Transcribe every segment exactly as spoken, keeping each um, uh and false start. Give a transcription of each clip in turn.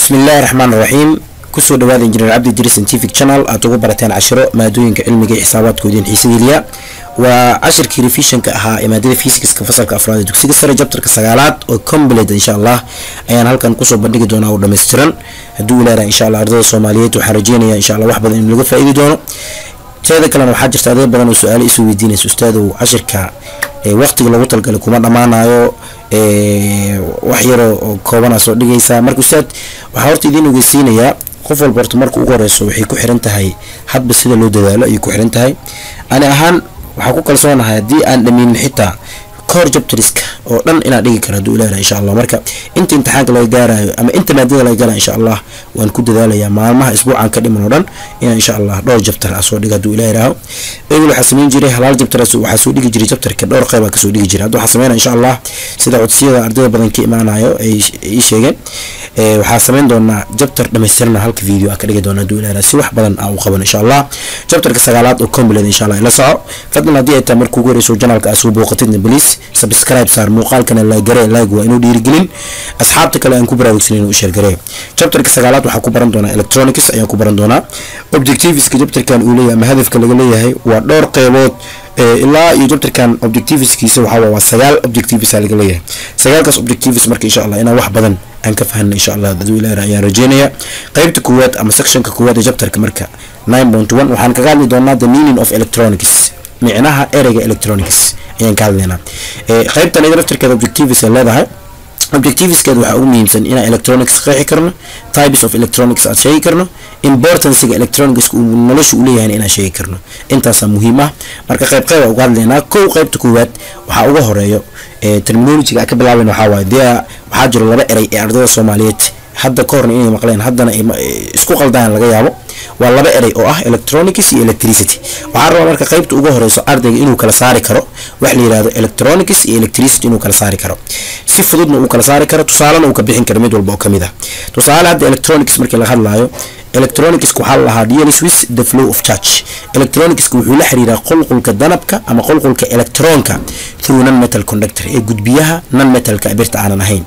بسم الله الرحمن الرحيم كسو دواد انجينير عبد الدريس ساينتفك شانل اتوغو براتين عشرة مادوينك علمي حسابات كودين حسابيليا وعشر كي ريفيشن كاها ماده فيزيكس كفصل كافراد دوكسيغا سره جابترka sagaalaad oo complete insha Allah ayaan halkan ku soo bandhigi doonaa oo dhameystiran haduu ilaahay insha Allah ardayda Soomaaliyeed waxa rajeynaya insha Allah wax badan in laga faa'iido doono teeda kale waxa jirta arday badan oo su'aalo isu weydiinayso ustaad oo cashirka ee waqtiga lagu talgalay kuma dhamaanayo ee wax yar oo kooban soo dhigaysa marka ustaad waxa horta idin ogeysiinaya qof walba horta markuu ugu horeyso waxay ku xiran tahay hadba sida loo dadaalo ay ku xiran tahay ana ahaan waxa ku kalsoonahay hadii aan dhamin xitaa core chapterska oo dhan ina dhigi karo duu ilaahay insha Allah marka inta imtixaanka la gaarayo ama inta maadada la gaarayo insha Allah waan ku dadaalayaa maalmaha isbuucan ka dhiman oo dhan in insha Allah dhowr chapter soo dhiga duu ilaahay raaho ee waxa sameyn jiray halaal chapter waxa soo dhigi jiray chapterka dhowr qayb ka soo dhigi jiray hadda waxa sameeyna insha Allah sida codsiyada ardayda badan ka imaanayo ay sheegeen ee waxa sameyn doonaa chapter dhameystirna halka video ka dhigi doona duu ilaahay si wax badan aan u qaban insha Allah chapterka sagaalaad oo complete insha Allah ila soco fadlan hadii ay tahay markuu gooreyso channelka aad soo booqatidna please subscribe صار مقال كان لا جري لايك وإنه ديرجلين أصحابك كلا إنكو براوكسين وإيش الجري chapter كسجالات وحكو برندونا electronics أيها كو برندونا objectives كجبتر كان أولية ما هدف كلا جلية هي ودور قيمات إلا يجبتر كان objectives كيسو حوا وسجال objectives على جلية سجال كاس objectives مرك إن شاء الله أنا واحد بدن أنكفهن إن شاء الله ذو إلى رأي رجينيا قيمة كوات أما section كقوات جبتر كمركا nine point one وحن كقال دونا the meaning of electronics معناها إرجع electronics يعني كالنا قيبت أنا درفت كذا objectives اللي هذا objectives كذا وحقوم يمسن إن electronics قاعد كرنا types of electronics أشيء كرنا importance electronics ونلش وليه يعني أنا شيء كرنا أنت أصلا مهمة مركز قيب قيب وقال لنا كو قيبت كوات وحقوه هرايو terminology كقبل عوين وحوا ده وحاجر الله بقى أرض الصوماليات حتى كورن إني مقلين حتى أنا إسكو قلدان لقى يابو والله بقى أو أه electronics iyo electricity وعارض مركز قيبت ugu horeyso ardayga inuu kala saari karo wax la yiraahdo electronics iyo electricity inuu kala saari karo si fududna uu kala saari karo tusaalana uu ka bixin karo mid walba oo kamid ah tusaale hadda electronics markii la hadlayo electronics waxa la haadiyo with the flow of charge electronics wuxuu la xiriiraa qulqulka danabka ama qulqulka electronka through non metal conductor ee gudbiyaha non metalka birta aan ahayn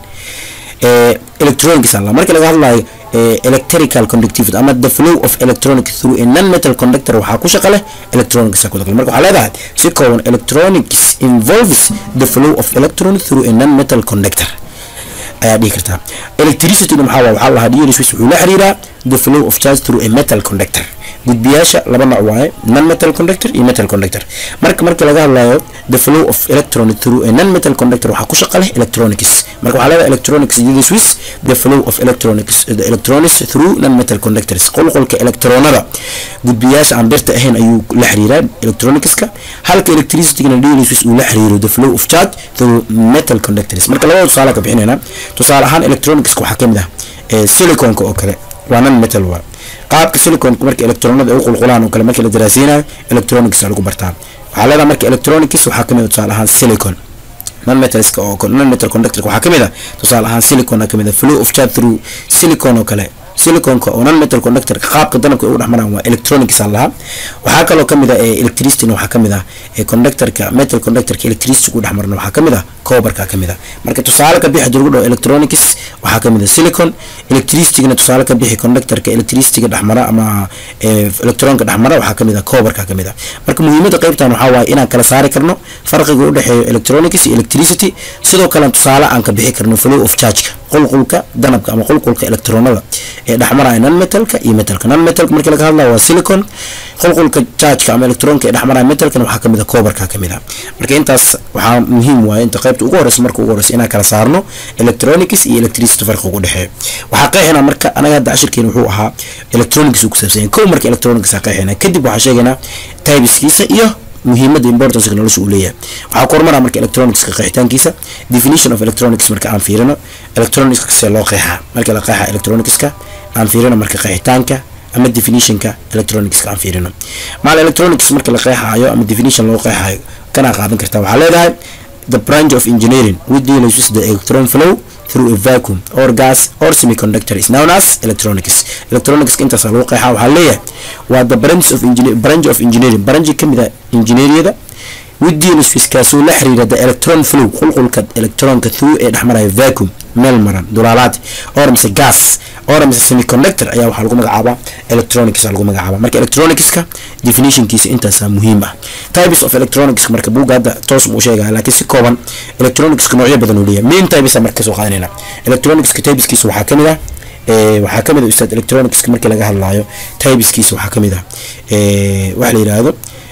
ee electronics alla markii laga hadlayo electrical conductivity ama the flow of electronic through a non-metal conductor waxa ku shaqo leh electronics ku dadka marka waxa leedahay si kooban electronics involves the flow of electron through a non-metal conductor ayaa dhigi kartaa electricity waxa waxa la hadiyay wuxuu la xiriiraa the flow of charge through a metal conductor gudbiyaasha laba nooc waaye non-metal conductor iyo metal conductor marka marka laga hadlayo the flow of electron through a non-metal conductor waxa ku shaqo leh electronics marka waxa leedahay electronics iyo with the flow of electronics the electrons through non-metal conductors qulqulka electronada gudbiyaasha aan birta ahayn ayuu la xiriiraa electronicska halka electricity-na with uu la xiriiro the flow of charge through metal conductors marka labada tusaale ka bixinayna tusaale ahaan electronics waxa kamid ah silicon-ka oo kale waa non-metal waa qaabka silicon marka electronada ay qulqulaan oo kale marka la daraasinayo electronics lagu bartaan waxa leedahay marka electronics waxa kamid ah tusaale ahaan silicon non metals oo non metal conductor waxa kamid ah tusaale ahaan silicon kamid ah flow of charge through silicon oo kale silicon oo non metal conductor qaabka danabka uu dhaxmaraan waa electronics allaha waxa kale oo kamid ah electricity waxa kamid ah conductorka metal conductorka electricity ku dhaxmarna waxa kamid ah copperka kamid ah marka tusaale ka bixi jirgo electronics waxa kamid ah silicon electricity-na tusaale ka bixi conductorka electricity-ga dhaxmara ama electronka dhaxmara waxa kamid ah copperka kamid ah marka muhiimada qaybtan waxa waa inaan kala saari karno farqiga u dhaxeeyo electronics iyo electricity sidoo kale tusaale aan ka bixi karno flow of charge qulqulka danabka ama qulqulka electronada ee dhaxmaraya non metalka iyo metalka non metalka markii laga hadlayo waa silicon qulqulka charge ama electronka ee dhaxmaraya metalka waxa kamid ah copperka kamid ah marka intaas waxa muhiim waa inta qaybta ugu horeysa marka ugu horeysa inaan kala saarno electronics iyo electricity farqiga u dhaxeeyo waxa qeexina marka anaga hadda cashirkeena wuxuu ahaa electronics uu ku saabsan yahay marka electronics ka qeexina kadib waxa sheeganaa typeskiisa iyo muhiimada importance nolosha uu leeyahay waxa ku hormaraa marka electronics ka qeexitaankiisa definition of electronics marka aan fiirino electronics ka loo qeexaa marka la qeexaa electronics ka aan fiirino marka qeexitaanka ama definition ka electronics ka aan fiirino maal electronics marka la qeexaayo ama definition loo qeexaayo kana qaadan kartaa waxa leedahay the branch of engineering which deals with the electron flow through a vacuum or gas or semiconductor is known as electronics electronics inta soo loo qeexaa waxa leeyahay waa the branch of engineering branch of engineering branch kamida engineeriyada with deals with kaasoo la xiriira the electron flow qulqulka electronka through ee dhexmaraya vacuum meel maran dulaalaad or mise gas or mise semiconductor ayaa waxaa lagu magacaabaa electronics lagu magacaabaa marka electronicska definitionkiisa intaas muhiim ah types of electronics marka buuga hadda toos uu sheegay laakiin si kooban electronics noocyo badan uu leeyahay main types marka soo qaadanayna electronics typeskiisa waxaa kamid ah ee waxaa kamid ah ustaad electronics marka laga hadlayo typeskiisa waxaa kamid ah ee waxa la yiraahdo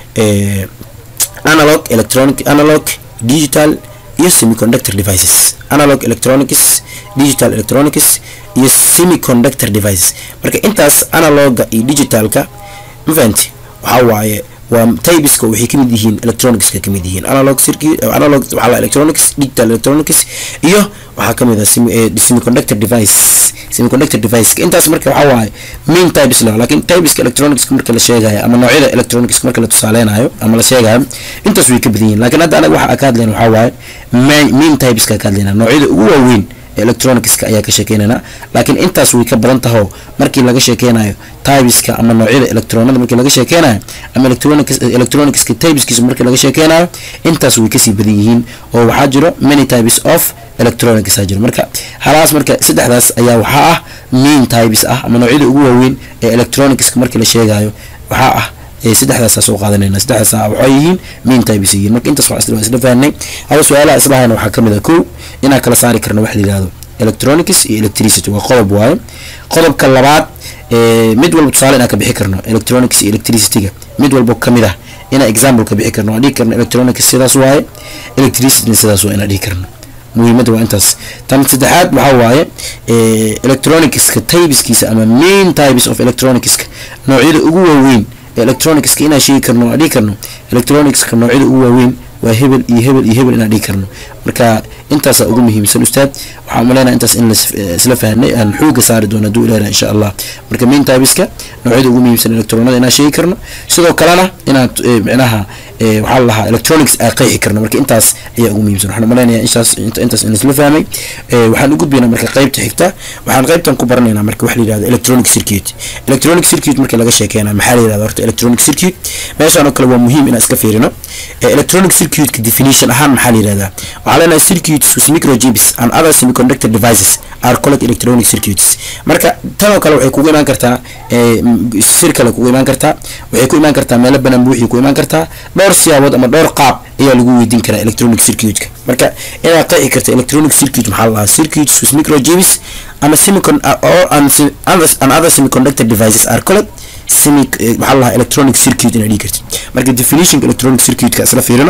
ee analog electronic analog digital iyo semiconductor devices analog electronics digital electronics iyo semiconductor devices marka intaas analoga iyo digitalka mafahantay waxa waaye waa typeska waxay kamid yihiin electronics ka kamid yihiin analog circuit analog waxa la electronics digital electronics iyo waxa kamid ah semiconductor device semiconductor device intaas marka waxa waaye main types la laakiin typeska electronics marka la sheegayo ama noocyada electronics marka la tusaaleynayo ama la sheegayo intaas way ka badan yihiin laakiin hadda anaga waxa ka hadlayna waxa waaye main types ka hadlayna noocyada ugu waaweyn electronics ayaa ka sheekeynayna laakiin intaas way ka badan tahay markii laga sheekeynayo typeska ama noocyada electronada markii laga sheekeynayo ama electronics electronics typeskiisa markii laga sheekeynayo intaas way ka sii badan yihiin oo waxa jiro many types of electronics ajir marka halaas marka saddexdaas ayaa waxa ah main types ah ama noocyada ugu waaweyn ee electronics markii la sheegayo waxa ah ee saddexdaas soo qaadanayna saddexdaas waxay yihiin main types yihiin marka intaas wax isla isla fahanay hada su'aalaha islaahayna waxa kamid ah koow ina kala saari karno wax la yiraahdo electronics iyo electricity waa qodob waaye qodobka labaad ee mid walba tusaale ina ka bixi karno electronics iyo electricity mid walba kamid ah ina example ka bixi karno adii karno electronics sidaas waaye electricity sidaas waa ina dhigi karno muhiimada waa intaas tan saddexaad waxa waaye ee electronics ka typeskiisa ama main types of electronics noocyada ugu waaweyn electronics ina sheegi karno adii karno electronics ka noocyada ugu waaweyn waa hebel iyo hebel iyo hebel ina dhigi karno marka intaas ugu muhiimsan ustaad waxa umaleena intaas in isla fahanay aan xooga saari doona duu ilaahay insha Allah marka main typeska noocyada ugu muhiimsan electronada ina sheegi karno sidoo kalena ina macnaha waxa la lahaa electronics ay qeexi karno marka intaas ayaa ugu muhiimsan waxaan umaleynaa intaas intaas in isla fahamay waxaan ugu gudbinaa marka qaybta xigta waxaan qaybtan ku baranaynaa marka wax la yiraahdo electronic circuit electronic circuit marka laga sheekeena maxaa la yiraahdo horta electronic circuit meeshaan oo kale waa muhiim in iska fiirino electronic circuit ka definition ahaan maxaa la yiraahdaa waxa la circuits with microchips and other semiconductor devices are called electronic circuits marka tan oo kale waxay ku imaan kartaa ee circuit ku imaan kartaa waxay ku imaan kartaa meel banaan buuxii ku imaan kartaa dhowr siyaabood ama dhowr qaab ayaa lagu weydiin karaa electronic circuit marka ina qeexi karta electronic circuit maxaa la circuits with microchips and semiconductor or and other semiconductor devices are called semi maxaa la electronic circuit ina dhigi karta marka definition electronic circuit ka isla fiirino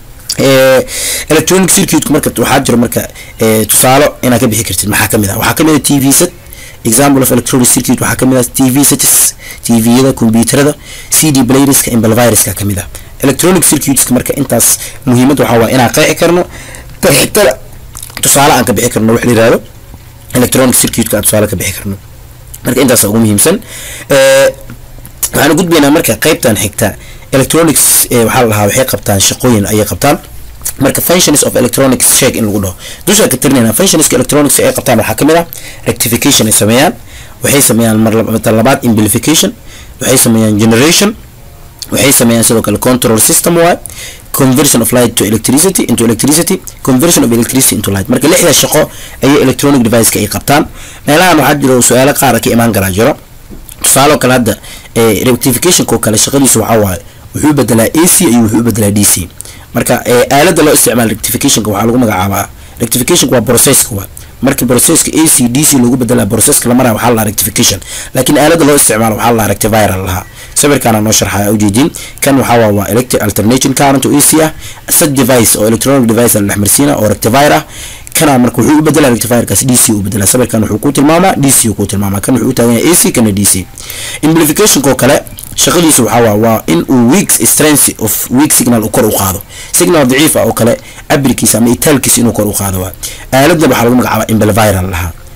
ee electronic circuit marka waxa jira marka ee tusaale ina ka bixi kartid maxaa kamid ah waxa kamid ah T V set example of electronic circuit waxa kamid ah T V sets T V-yada computerada C D players ka amplifiers ka kamid ah electronic circuits marka intaas muhiimad waxa waa ina qeexi karno taxta tusaale aan ka bixi karno wax la yiraahdo electronic circuit ka tusaale ka bixi karno marka intaas ugu muhiimsan ee waxaan gudbinaa marka qaybtan xigta electronics waxa la lahaa waxay qabtaan shaqooyin ay qabtaan marka functions of electronics sheeg in lagu dhaho dusha ka tirnayna functions electronics ay qabtaan waxa kamid ah rectification ay sameeyaan waxay sameeyaan mar labaad amplification waxay sameeyaan generation waxay sameeyaan sidoo kale control system waa conversion of light to electricity into electricity conversion of electricity into light marka lixda shaqo ay electronic device ka ay qabtaan meelahan waxa jira su'aalo qaar ka imaan kara jiro tusaale kale hadda ee rectification ko kale shaqadiisu waxa waaye wuxuu bedelaa A C iyo wuxuu bedelaa D C marka aalada loo isticmaalo rectification waxa lagu magacaabaa rectification waa process waa markii processka A C D C lagu bedelaa processka la maraa waxa la rectification laakiin aalada loo isticmaalo waxa la rectifier laha sawirkan aan sharxay ujeedin kan waxa waa electric alternation current oo A C ah sad device oo electronic device la xmarsiina oo rectifier ah kana marka wuxuu u bedelaa rectifier kaas D C u bedelaa sawirkan wuxuu ku tilmaamaa D C ku tilmaamaa kan wuxuu taagan yahay A C kana D C amplification ko kale shaqadiisu waxa waa in uu weak strength of weak signal uu kor u qaado signal daciif ah oo kale abirkiisa ama itaalkiisa inuu kor u qaado waa aaladda waxa lagu magacaabaa amplifier laha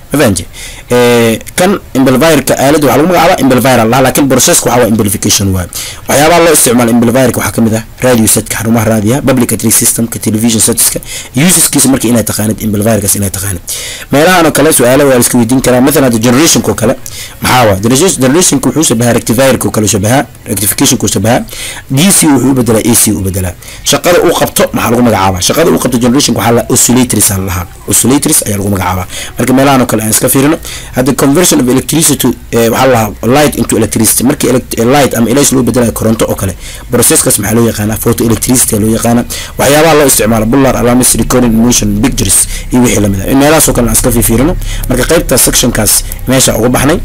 فهمتي إيه كان امبليفاير كآلة وعلى المقعبة امبليفاير الله لكن بروسيس وحوا امبليفيكيشن واحد وحيابا الله استعمال امبليفاير كوحكم ذا راديو سيت كحرمه راديا بابليك تري سيستم كتلفزيون سيتس يوزز كيس مركي إنها تقاند امبليفاير كاس إنها تقاند ما يلا أنا كلا سؤال ويالسكو يدين كلام مثلا الجنريشن كو كلا محاوى جنريشن كو حوس بها ريكتيفاير كو كلا شبهها ريكتيفيكيشن كو شبهها دي سي وحو بدلا اي سي وبدلا شقada uu qabto maxaa lagu magacaabaa shaqada uu qabto generation waxa la oscillators aan lahaa oscillators ayaa lagu magacaabaa marka meelahan oo kale aan iska fiirino hada conversion of electricity waxa la light into electricity markii light ama ilays loo bedelayo koronto oo kale processkaas maxaa loo yaqaanaa photoelectricity loo yaqaanaa waxyaabaha loo isticmaalo bular alarms recording motion pictures iyo wixii lamid ah meelahaas oo kale aan iska fiirino marka qaybta sectionkaas meesha ugu baxnay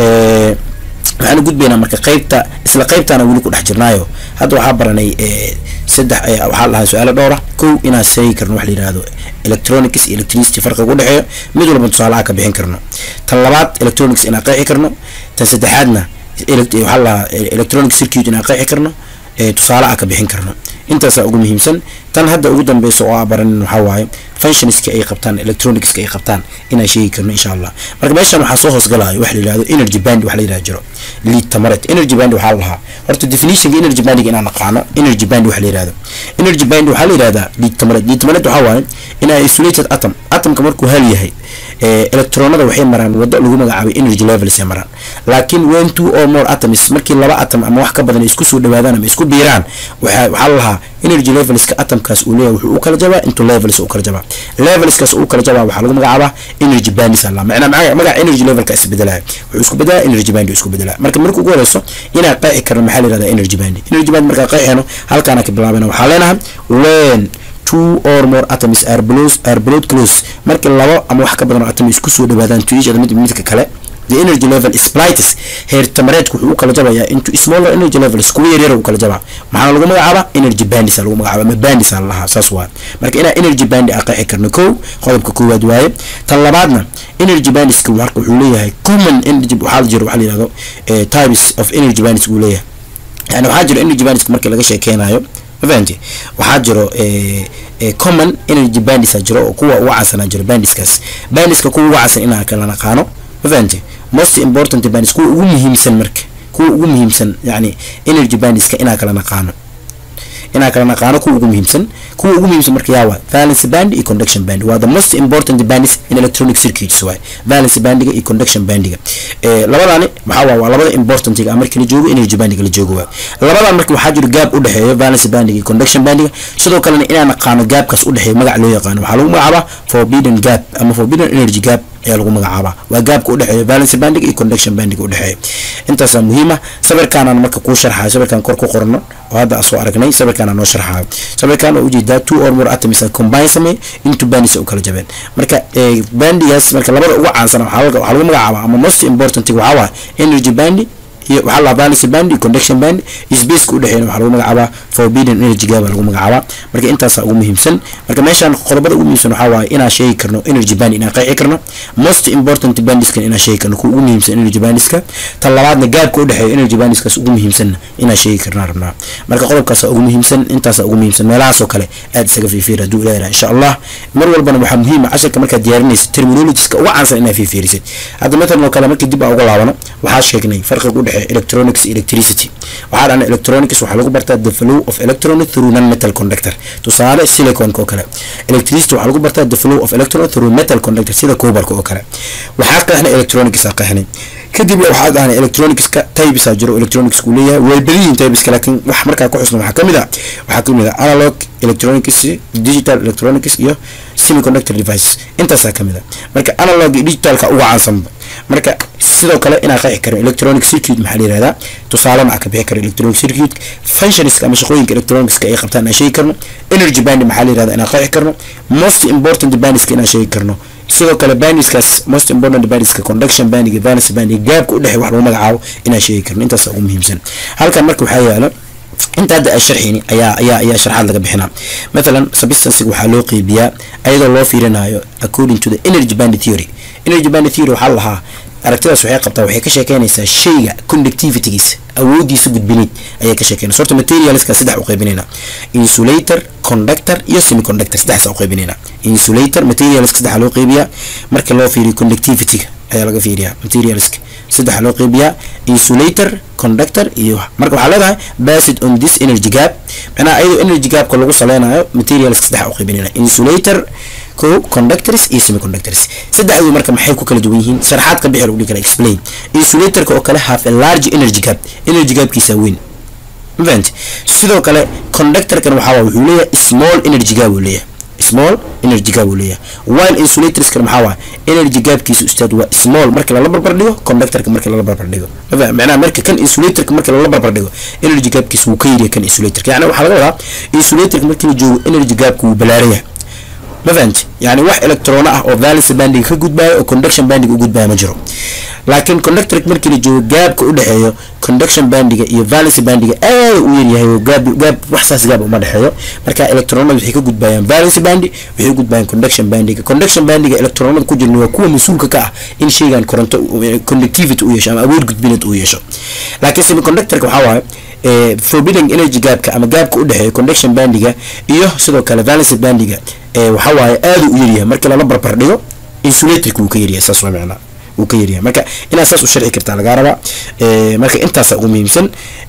ee waxaan u gudbaynaa marka qaybta isla qaybtaana wali ku dhex jirnaayo hadda waxaa baranay ee saddex waxaa lahaa su'aalo dhowr ah kow inaan sheegi karno wax la yiraahdo electronics iyo electricity farqiga u dhaxeeyo mid walba tusaale ka bixin karno tan labaad electronics inaan qeexi karno tan saddexaadna waxaa lahaa electronic circuit inaan qeexi karno ee tusaale ka bixin karno intaas ugu muhiimsan tan hadda ugu dambayso oo baran waxa waaye functions ay qabtaan electronics ay qabtaan inaan sheegi karno insha Allah marka meeshan waxa soo hoos galaayo wax la yiraahdo energy band wax la yiraahdo lead tamaret energy band waxa lahaa horta definition energy band inaan naqaano energy band wax la yiraahdo energy band waxa la yiraahdaa lead tamaret lead tamaret waxa waaye inaa isolated atom atomka markuu hal yahay ee electronada waxay maraan wada lagu magacaabay energy levels ay maraan laakiin when two or more atoms markii laba atom ama wax ka badan isku soo dhawaadaan ama isku biiraan waxa waxa lahaa energy levels ka atomkaas uu leeyahay wuxuu kala jabaa into levels uu kala jabaa levels kaas uu kala jabaa waxa lagu magacaabaa energy band sala macna magaca energy level ka isbedelahay wuxuu isku bedelaa energy band isku bedelaa marka markuu ugu horeyso inaa qeexi karno maxaa la yiraahdaa energy band energy band marka qeexino halkaan ka bilaabana waxa leenahay when two or more atoms are close are blood close marka laba ama wax ka badan atom isku soo dhawaadaan to each other mid midka kale the energy level is splits heer tamareedku wuxuu kala jabayaa into smaller energy levels kuwa yar yar uu kala jabaa maxaa lagu magacaabaa energy bands lagu magacaabaa ma bands laha saas waa marka ina energy band aqeexi karno koow qodobka koowaad waaye tan labaadna energy bands ku marka wuxuu leeyahay common energy waxa jiro waxa la yiraahdo types of energy bands uu leeyahay yani waxa jiro energy bands marka laga sheekeenayo فهمتي وحاجرو إيه إيه common energy bands جرو كوا وعسنا جرو bands كاس bands كوا وعسنا إنها كلا نقانو فهمتي most important bands كوا مهم سن مرك كوا مهم سن يعني energy bands كإنها كلا نقانو إنها كلا نقانو كوا مهم سن كوا مهم سن مرك ياوا valence band إيه conduction band وهذا most important bands in electronic circuits سواء valence band إيه conduction band إيه لبضاني محاوا ولبض important إيه أمريكا اللي جوجو energy band اللي جوجو لبضان أمريكا وحاجر جاب أودحية valence band إيه conduction band سدوا كلنا إنا نقانو جاب كاس أودحية مجا لو يقانو حلو مجا forbidden gap أما forbidden energy gap ayaa lagu magacaabaa waa gaabka u dhaxeeya valence band iyo conduction band u dhaxeeya intaas muhiima sawirkan aan marka ku sharxayo sawirkan kor ku qorno oo hadda soo aragnay sawirkan aan noo sharxayo sawirkan oo ujeedaa two or more atoms combine samay into bands oo kala jabeen marka bandigas marka labada ugu caansan waxa lagu magacaabaa ama most important waxa waa energy band waxa la valence band conduction band space ku dhaxeeyo waxa lagu magacaabaa forbidden energy gap lagu magacaabaa marka intaas ugu muhiimsan marka meeshan qodobada ugu muhiimsan waxa waa inaan sheegi karno energy band inaan qeexi karno most important bands kan inaan sheegi karno ku ugu muhiimsan energy bands ka tan labaadna gaabka u dhaxeeyo energy bands kaas ugu muhiimsan inaan sheegi karno rabnaa marka qodobkaas ugu muhiimsan intaas ugu muhiimsan meelahaas oo kale aad isaga fiifiira duu ilaahay insha Allah mar walbana waxa muhiim ah casharka marka diyaarinayso terminologies ka ugu caansan inaa fiifiirisid hadda midna kale markii dib ugu laabano waxa sheegnay farqiga u dhaxeeyo electronics electricity waxa aan electronics waxa lagu bartaa the flow of electrons through non-metal conductor tusaale silicon oo kale electricity waxa lagu bartaa the flow of electrons through metal conductor sida coobarka oo kale waxa qeexna electronics qeexnay kadib waxa aan electronics ka types jiro electronics ku leeyahay way badiyin types laakiin wax marka ku xusno waxa kamid ah waxa kamid ah analog electronics digital electronics iyo semiconductor device intaas kamid ah marka analog digital ka ugu caansan marka sidoo kale ina qeexi karo electronic circuit maxaa la yiraahdaa tusaale ma ka bixi karo electronic circuit functions ama shaqooyinka electronics ka ay qabtaan aan sheegi karno energy band maxaa la yiraahdaa ina qeexi karno most important bands ka ina sheegi karno sidoo kale bands kaas most important bands ka conduction band iyo valence band gaabka u dhaxay wax lagu magacaabo ina sheegi karno intaas ugu muhiimsan halkan marka waxa yaalo inta hadda sharxini ayaa ayaa ayaa sharxaad laga bixinaa مثلا substance waxa loo qeybiyaa ayadoo loo fiirinayo according to the energy band theory energy band theory waxa lahaa aragtidaas waxay qabtaa waxay ka sheekeynaysaa shayga conductivity-giisa awoodiisa gudbineed ayay ka sheekeynaysaa horta materialska saddex u qaybinayna insulator conductor iyo semiconductor saddex u qaybinayna insulator materialska saddex loo qaybiyaa marka loo fiiriyo conductivity-ga ayaa laga fiiriyaa materialska saddex loo qaybiyaa insulator conductor iyo marka waxa leedahay based on this energy gap macnaha ayadoo energy gap-ka lagu saleynayo materialska saddex u qaybinayna insulator ko conductors iyo semiconductors saddexdu marka maxay ku kala duwan yihiin sharaxaad ka bixir u kala explain insulator-ka oo kale have a large energy gap energy gap-kiisa weyn event sidoo kale conductor-kan waxa wuxuu leeyahay small energy gap uu leeyahay small energy gap uu leeyahay while insulators-kan waxa waa energy gap-kiisa ustaad waa small marka la barbar dhigo conductor-ka marka la barbar dhigo macnaha marka kan insulator-ka marka la barbar dhigo energy gap-kiisa wuu ka yar yahay kan insulator-ka yani waxa laga wadaa insulator-ka markii la joogo energy gap-ku wuu balaaraya ما فهمت يعني واحد الكترون او فالنس باندينج كجود باي او كوندكشن باندينج وجود باي ما جرو لكن كوندكتور مركي اللي جو جاب كودخيو كوندكشن باندينج iyo فالنس باندينج اي وير yahay جاب جاب وحساس جاب ما دخيو marka الكترونada waxay ka gudbayaan valence band waxay u gudbayaan conduction band conduction band الكترونada ku jirno waa kuwa masuulka ka ah in shaygan koronto conductivity u yeesho ama awood gudbineed u yeesho laakiin semiconductor-ka waxa waaye ee forbidden energy gap-ka ama gap-ka u dhaxeeyo conduction band-iga iyo sidoo kale valence band-iga ee waxa waaye aad u yar yahay marka la barbar dhigo insulator-ku ka yar yahay saas macna uu ka yar yahay marka ina saas u sharci kartaa laga rabaa ee marka intaas ugu muhiimsan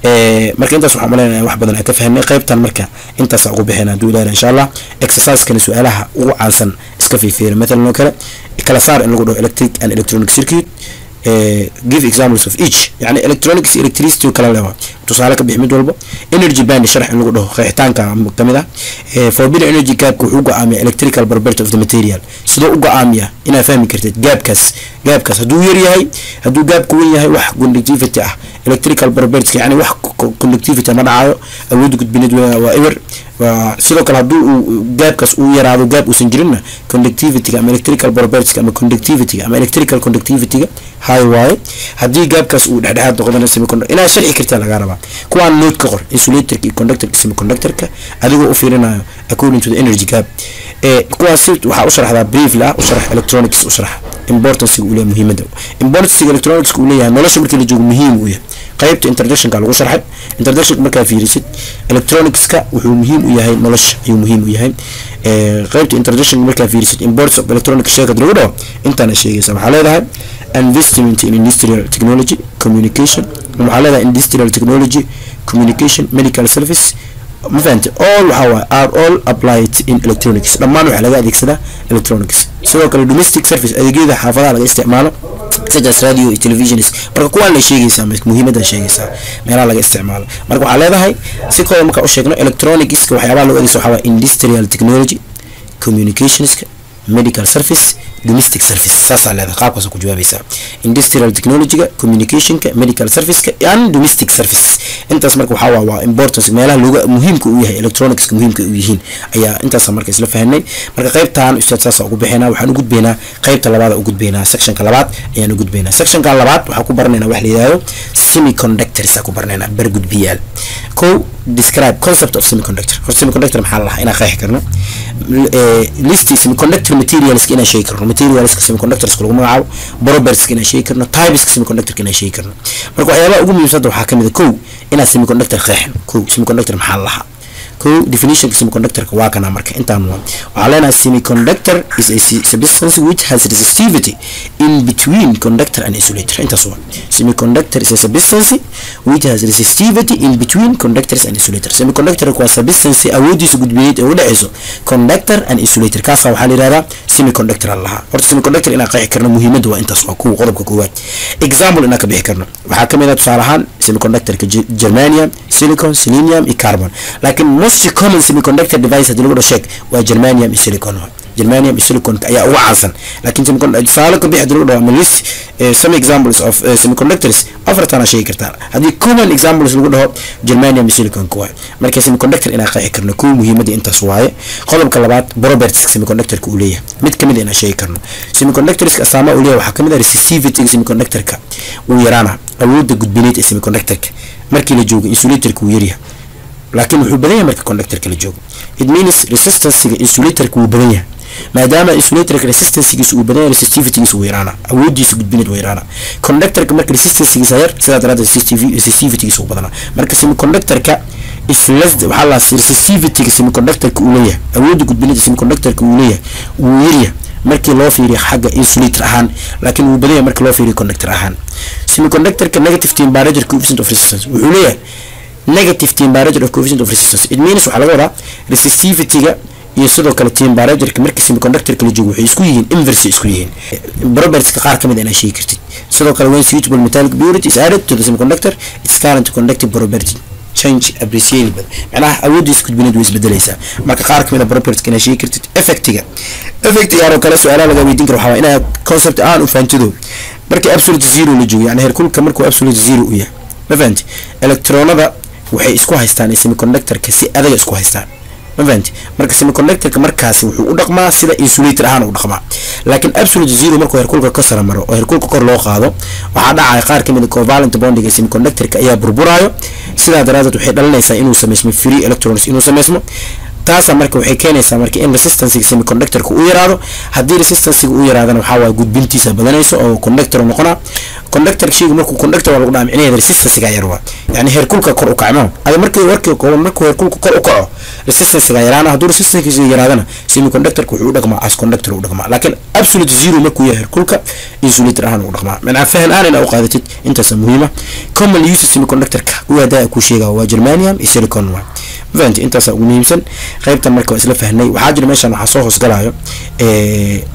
ee marka intaas waxaan maleynayaa wax badan ay ka fahmay qaybtan marka intaas ugu bixinaa duulada insha Allah exercise-kan su'aalaha ugu caansan iska fiifiir mesela oo kale kala saar in lagu dhaho electric and electronic circuit Uh, give examples of each يعني electronics electricity وكلا لها تصالك بحمد والبا energy band شرح إنه قده خيحتان كمكملة uh, forbidden energy gap كوجا عامية electrical property of the material سدو وجا عامية إنا فاهم كرتت gap كاس gap كاس هدو يري هاي هدو gap كوي هاي واحد conductivity اه electrical property يعني واحد conductivity ما نعاو أود قد بند وإير وسدو كلا هدو gap كاس وير هذا gap وسنجرنا conductivity كم electrical property كم conductivity كم electrical conductivity هاي واي هدي جاب كاس ودحد هاد قدنا سيميكوندكتور إلى شرح كرتا لغا ربا كوان نوت كقر insulator كي conductor كي semiconductor كا أديكو أفيرنا according to the energy gap إيه كوان سيرت وح أشرح هذا brief لا أشرح electronics أشرح importance يقولي مهمة ده importance electronics يقولي يعني نلاش مركي اللي جو مهم وياه قيبت introduction قالوا أشرح introduction مركا في ريست electronics كا وهو مهم وياه نلاش يو مهم وياه إيه قيبت introduction مركا في ريست importance of electronics شيء كده ده أنت أنا شيء سامح على ده investment in industrial technology communication وعلى industrial technology communication medical service ما فهمت all how are all applied in electronics لما نروح على ذلك كذا electronics سواء كان domestic service أدية حافظة على استعماله such as radio television مرة كوان لشيء يسمى مهمة ده شيء يسمى ما على استعماله مرة على ذا هاي سكوا مك أشيكنا electronics كوحياة لو أدي سحوا industrial technology communications medical service domestic service ساس على هذا قاعد وسكوا جوابيسا industrial technology communication medical service يعني domestic service انت اسمك وحوا وا importance مالها لغة مهم كويه electronics مهم كويهين أيا انت اسمك إسلا فهني مرة قيب تان أستاذ ساس أقول بينا وحنوجد بينا قيب تلبات أقول بينا section كلبات يعني نوجد بينا section كلبات وحكو برنينا واحد يداو semiconductors أكو برنينا برجود بيال كو describe concept of semiconductor semiconductor محلها هنا خايح كرنا list semiconductor materials كنا شيء كرنا materials semiconductors كلهم معه properties كنا شيء كرنا types semiconductor كنا شيء كرنا مركو أيها أقوم يصدر حاكم ذا كو إن semiconductor خايح كو semiconductor محلها كو definition semiconductor كواكنا مركا أنت عنوان وعلينا semiconductor is a substance which has resistivity in between conductor and insulator أنت صور semiconductor is a substance which has resistivity in between conductors and insulator semiconductor كوا substance أودي سجود بيت أو لعزو conductor and insulator كاسا وحالي هذا semiconductor الله ورد semiconductor إنا قاعد كرنا مهمة دوا أنت صور كو قرب كوات example إنك بيحكرنا وحكم إذا تصارحان semiconductor كجرمانيوم سيليكون سيلينيوم إكربون لكن most common semiconductor device هذي نقول شيء وجرمانيوم سيليكون جرمانيوم سيليكون أي أوعزن لكن semiconductor سالك بيحد نقول من list some examples of semiconductors أفرت أنا شيء كرتار هذه common examples نقولها جرمانيوم سيليكون كوي مركز semiconductor إنا قاعد كرنا كل مهمة دي أنت سواي قلب كلابات properties semiconductor كولية متكمل إنا شيء كرنا semiconductors كأسامة أولية وحكم إذا resistivity semiconductor كا ويرانا أود جود بنيت semiconductor مركي لجوج insulator كويريا لكن وحو بداية مركا كوندكتر كلا جوج it means resistance insulator كو بداية maadaama insulator resistance-giisu uu badan yahay resistivity-giisu uu yaraana awoodiisu gudbineed uu yaraana conductor-ka marka resistance-giisa yar sidaa daraaddeed resistivity-giisu uu badana marka semiconductor-ka is less waxaa la resistivity-ga semiconductor-ka uu leeyahay awoodda gudbineed semiconductor-ka uu leeyahay uu yaryahay markii loo fiiriyo xagga insulator ahaan laakiin uu badan yahay markii loo fiiriyo conductor ahaan semiconductor-ka negative temperature coefficient of resistance wuxuu leeyahay negative temperature of coefficient of resistance it means waxa laga wadaa resistivity-ga iyo sidoo kale temperature-ka markii semiconductor-ka la joogo waxay isku yihiin inverse isku yihiin properties-ka qaar kamid ah sheegi kartid sidoo kale when suitable metallic purity is added to the semiconductor its current conductive property change appreciable macnaha awoodiisa gudbineed way isbedelaysaa marka qaar kamid ah properties kana sheegi kartid effect-ga effect-ga oo kale su'aalaha laga weydiin karo waxa waa in concept aan u fahantido markii absolute zero la joogo yani heerkulka markuu absolute zero u yahay ma fahanti electronada waxay isku haystaan semiconductor-ka si adag isku haystaan ma fahanti marka semiconductor-ka markaas wuxuu u dhaqmaa sida insulator ahaan u dhaqmaa laakiin absolute zero markuu heerkulka ka sare maro oo heerkulka kor loo qaado waxaa dhacay qaar kamid ah covalent bonding semiconductor-ka ayaa burburaayo sidaa daraadeed waxay dhalinaysaa inuu sameysmo free electrons inuu sameysmo taasa marka waxay keenaysaa marka in resistance semiconductor-ka uu yaraado haddii resistance uu yaraadana waxa waa gudbintiisa badanayso oo conductor noqona conductor shaygu markuu conductor lagu dhaamicinayo resistance-ga yar waa yani heerkulka kor u kacmo ada markii warkii kooban markuu heerkulka kor u kaco resistance-ga yaraana hadduu resistance-ga yaraadana semiconductor-ka wuxuu u dhaqmaa as conductor u dhaqmaa laakiin absolute zero markuu yahay heerkulka insulator ahaan u dhaqmaa macna fahan aan ina u qaadatid intaas muhiima common use semiconductor-ka uu hadaa ku sheegaa waa germanium iyo silicon waa فهمت انت سا ugu muhiimsan qaybtan marka isla fahnay waxa jira meeshan waxa soo hoos galayo ee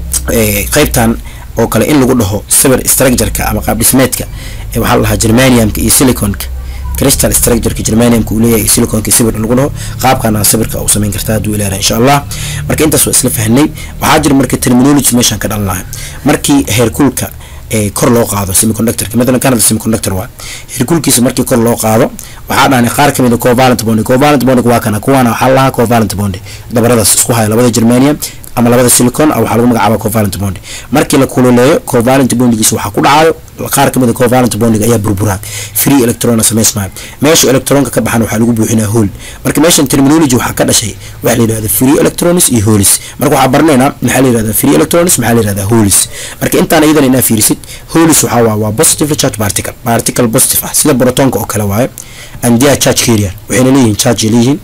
ee qaybtan oo kale in lagu dhaho civil structure-ka ama qaab dhismeedka ee waxa la germanium-ka iyo silicon-ka crystal structure-ka germanium-ka uu leeyahay silicon-ka civil lagu dhaho qaabkana sawirka uu sameyn kartaa duu ilaahay insha Allah marka intaas waa isla fahnay waxa jira marka terminology meeshan ka dhalanahay markii heerkulka ee kor loo qaado semiconductor-ka midna kana semiconductor waa heerkulkiisa markii kor loo qaado waxa dhaanay qaar kamid ah covalent bond covalent bond waa kana kuwana waxa la covalent bond dabaradaas isku hay labada germanium ama labada silicon aw waxa lagu magacaabaa covalent bond markii la kululeeyo covalent bondigiisa waxa ku dhacayo qaar kamid ah covalent bondiga ayaa burbura free electron sameysmaa meesha electronka ka baxan waxa lagu buuxinaa hole marka meeshan terminology waxa ka dhashay waxa la yiraahdo free electrons iyo holes marka waxa barnayna waxa la yiraahdo free electrons waxa la yiraahdo holes marka intaan iyadana ina fiirisid holes waxa waa waa positive charge particle particle positive ah sida protonka oo kale waaye and their charge carrier waxayna leeyihiin charge leeyihiin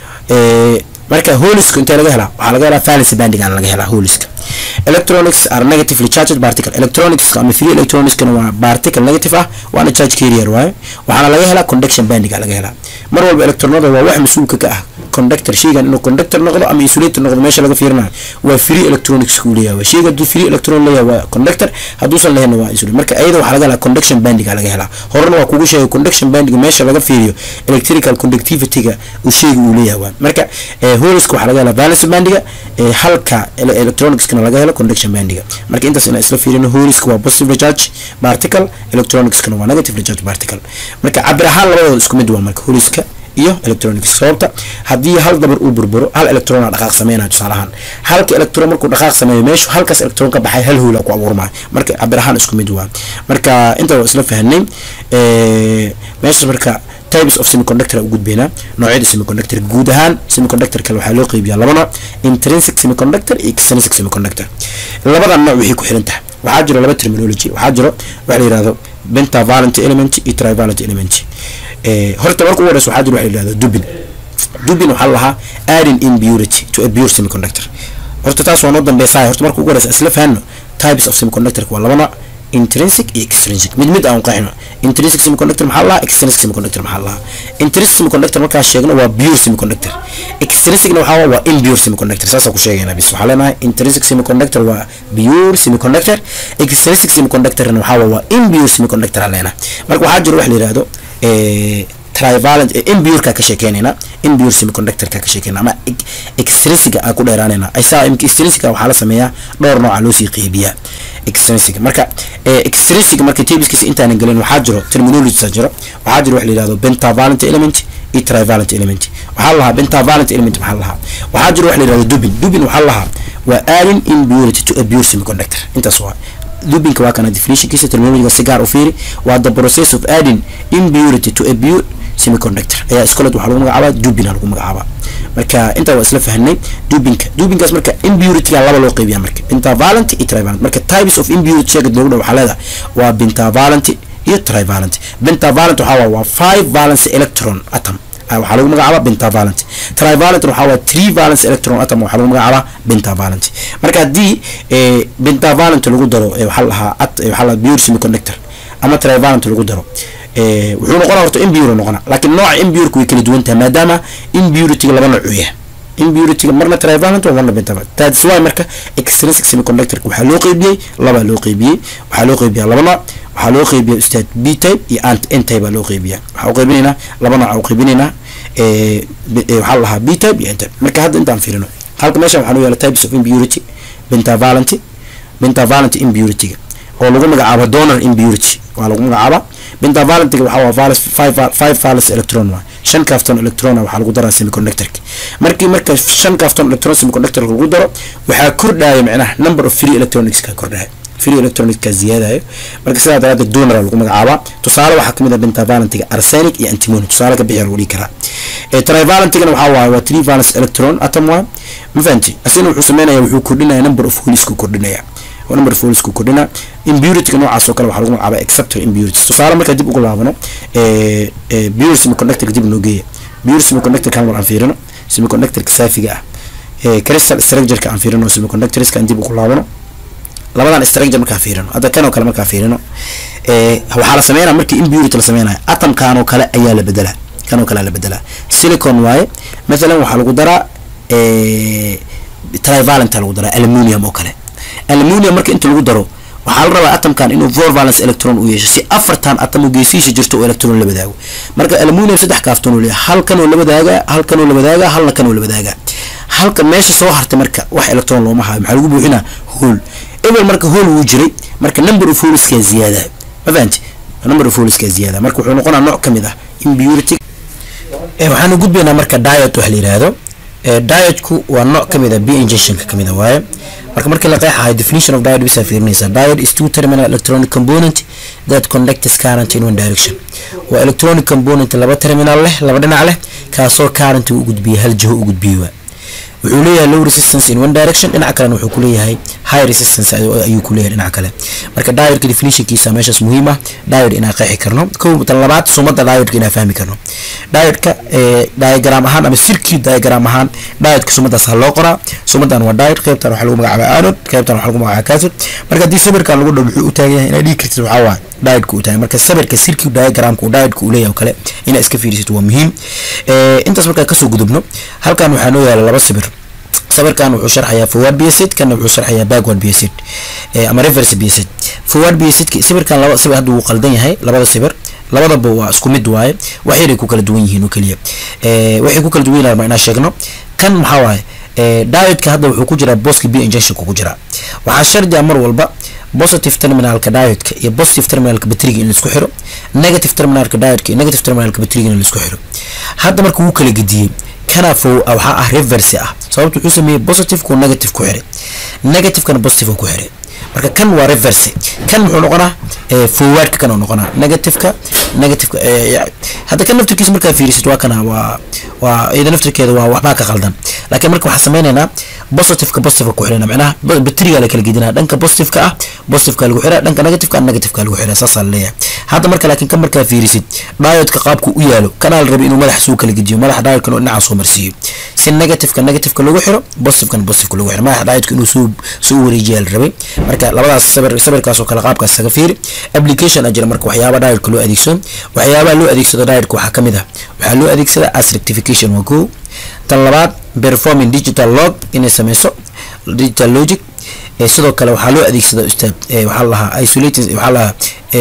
ee marka holes inta laga helaa waxa laga helaa valence banding aan laga helaa holes electronics are negatively charged particle electronics ama free electronics kana waa particle negative ah waana charge carrier waaye waxaana laga helaa conduction banding laga helaa mar walba electronada waa wax mas'uulka ka ah conductor shaygan inuu conductor noqdo ama insulator noqdo meesha laga fiirinayo waa free electronics ku leeyahay shayga du free electron leeyahay waa conductor haduusan lahayn waa insulator marka ayada waxa laga helaa conduction banding laga helaa horena waa kugu sheegay conduction banding meesha laga fiiriyo electrical conductivity-ga uu shaygu uu leeyahay marka holes waxa laga helaa valence banding halka electronics kana laga helo conduction banding marka intaas ina isla fiirino holes waa positive charge particle electronics kana waa negative charge particle marka cabir ahaan labadooda isku mid waa marka holes iyo electronics sababta hadii hal dabar uu burburo hal electron dhaqaaq sameeyna tusaalahan halka electron markuu dhaqaaq sameeyo meesha halkaas electron ka baxay hal hole ku abuurmaa marka cabir ahaan isku mid waa marka inta waa isla fahanay ee meesha marka types of semiconductor ugu gudbina noocyada semiconductor guud ahaan semiconductor kale waxa loo qaybiyaa laba nooc intrinsic semiconductor iyo extrinsic semiconductor labada nooc wixii ku xiran tahay waxa jira laba terminology waxa jira waxa la yiraahdo pentavalent element iyo trivalent element ee horta markuu warayso waxa jira waxa la yiraahdo dubin dubin waxa laha adding impurity to a pure semiconductor horta taas waa noo dambeysay horta markuu warayso isla fahanno types of semiconductor waa laba nooc intrinsic iyo extrinsic mid mid aan qeexno intrinsic semiconductor maxaa la extrinsic semiconductor maxaa la intrinsic semiconductor marka sheegno waa pure semiconductor extrinsic waxa waa impure semiconductor saasa ku sheegayna bis waxa leenahay intrinsic semiconductor waa pure semiconductor extrinsic semiconductor waxa waa impure semiconductor leenahay marka waxa jiro wax la yiraahdo ee trivalent impure ka ka sheekeynayna impure semiconductor ka ka sheekeynayna ama extrinsic aan ku dheeraanayna aysa extrinsic waxa la sameeyaa dhowr nooc loo sii qeybiyaa extrinsic marka extrinsic marka tabeskiisa intaan galin waxa jiro terminology jiro waxa jiro wax la yiraahdo pentavalent element iyo trivalent element waxa la pentavalent element waxa la waxa jiro wax la yiraahdo dubin dubin waxa la waa adding impurity to a pure semiconductor intaas waa dubin ka waa kana definition kiisa terminology sigaar u fiiri waa the process of adding impurity to a pure semiconductor ayaa iskoolad waxa lagu magacaabaa dubin lagu magacaabaa marka inta waa isla fahanay dopingka dopingkaas marka impurity laba loo qaybiyaa marka pentavalent iyo trivalent marka types of impurity sheegad loogu dhaw xalada waa pentavalent iyo trivalent pentavalent waxa waa five valence electron atom waxa lagu magacaabaa pentavalent trivalent waxa waa three valence electron atom waxa lagu magacaabaa pentavalent marka hadii ee pentavalent lagu daro waxa lahaa waxa la pure semiconductor ama trivalent lagu daro ee wuxuu noqonaa horta impure noqonaa laakiin nooca impure ku kala duwan tahay maadaama impurity laba nooc yahay impurity marna trivalent waa marna pentavalent that's why marka extrinsic semiconductor waxa loo qaybiyay laba loo qaybiyay waxa loo qaybiyay laba nooc waxa loo qaybiyay ustaad b type iyo n type loo qaybiyay waxa qaybinayna laba nooc oo qaybinayna ee waxa la b type iyo n type marka hadda intaan fiirino halka meesha waxa loo yeelay types of impurity pentavalent pentavalent impurity oo lagu magacaabo donor impurity waa lagu magacaabo pentavalent waxa waa valence five five valence electron waa shan kaftan electron waxa lagu daraa semiconductor markii marka shan kaftan electron semiconductor lagu daro waxa kordhaya macnaha number of free electronics ka kordhaya free electronics ka ziyadayo marka sidaa daraaddeed donor lagu magacaabo tusaale waxa kamid ah pentavalent arsenic iyo antimony tusaale ka bixiyay wali kara ee trivalent waxa waa waa three valence electron atom waa ma fahanti asina wuxuu sameeynaya wuxuu kordhinaya number of holes ku kordhinaya number of holes ku kordhina impurity noocaas oo kale waxa lagu magacaabaa acceptor impurity tusaale marka dib ugu laabano ee ee pure semiconductor dib noo geeyo pure semiconductor kan aan fiirino semiconductor saafiga ah ee crystal structure ka aan fiirino semiconductors kan dib ugu laabano labadan structure marka fiirino hada kan oo kale marka fiirino ee waxa la sameeynaa markii impurity la sameeynaa atom kan oo kale ayaa la bedelaa kan oo kale la bedelaa silicon waaye mesela waxa lagu daraa ee trivalent lagu daraa aluminum oo kale aluminum marka inta lagu daro waxa la rabaa atomkan inuu four valence electron u yeesho si afartan atom u geesiisa jirto oo electron la wadaago marka aluminum saddex kaaftan uu leeyahay halkan oo la wadaaga halkan oo la wadaaga halna kan oo la wadaaga halka meesha soo hartay marka wax electron loo mahayo waxa lagu buuxinaa hole eber marka hole uu jiray marka number of holes ka ziyada ma fahanti number of holes ka ziyada marka wuxuu noqonaa nooc kamid ah impurity ee waxaan u gudbinaa marka diode wax la yiraahdo ee diode-ku waa nooc kamid ah b injection ka kamid ah waaye marka marka la qeexayo definition of diode bisa fiirinaysa diode is two terminal electronic component that conducts current in one direction wa electronic component laba terminal leh laba dhinac leh kaasoo current u gudbiyo hal jiho u gudbiyo wuxuu leeyahay low resistance in one direction dhinaca kale wuxuu ku leeyahay high resistance ayuu ku leeyahay dhinaca kale marka diode definition kiisa meeshaas muhiim ah diode ina qeexi karno koob talabaad sumada diode ina fahmi karno diode ka ee diagram ahaan ama circuit diagram ahaan diode ka sumadaas loo qoraa sumadan waa diode qaybtan waxa lagu magacaabaa anode qaybtan waxa lagu magacaabaa cathode marka hadii sawirkan lagu dhaw wuxuu u taagan yahay inay dhigi kartid waxa waa diode ku u taagan marka sawirka circuit diagram ku diode ku leeyahay kale ina iska fiirisid waa muhiim ee intaas marka ka soo gudubno halkan waxa noo yaala laba sawir sawirkan wuxuu sharxayaa forward biasid kan wuxuu sharxayaa backward biasid ee ama reverse biasid forward biasid sawirkan laba sawir haduu qaldan yahay labada sawir labadaba waa isku mid waaye waxay ku kala duwan yihiin oo kaliya ee waxay ku kala duwan yihiin ma sheegno kan maxaa waaye ee diode ka hadda wuxuu ku jiraa boski b injection ku jira waxa shardi mar walba positive terminal ka diode ka iyo positive terminal ka battery in la isku xiro negative terminal ka diode ka iyo negative terminal ka battery in la isku xiro hadda markuu uu kala gidiyay kana fo waxa ah reverse ah sababtu wuxuu sameeyay positive ku negative ku xire negative kana positive ku xire marka kan waa reverse kan wuxuu noqonaa ee forward kan noqonaa negative ka negative hada kan naftirkiisa marka fiirisid waa kana waa waa iyada naftirkeeda waa waxba ka qaldan laakiin marka waxa sameeynaa positive ka positive ku xirina macnaha battery la kala gidina dhanka positive ka ah positive ka lagu xira dhanka negative ka negative ka lagu xira saasal leeyahay hada marka laakiin kan marka fiirisid diode ka qaabku u yaalo kana la rabo inuu madax soo kala gidiyo madax diode kan dhinaca soo marsiyo si negative ka negative ka lagu xiro positive kan positive ka lagu xiro madax diode inuu soo soo wareejiyo la rabay marka labadaas sawir sawirkaas oo kala qaabkaas saga fiiri application ajira marka waxyaabo diode ka loo adeegsado waxyaabo loo adeegsado diode ka waxa kamid ah waxa loo adeegsadaa as rectification waa ko tan labaad performing digital log inay sameyso digital logic ee sidoo kale waxa loo adeegsadaa ustaad ee waxa la isolating waxa la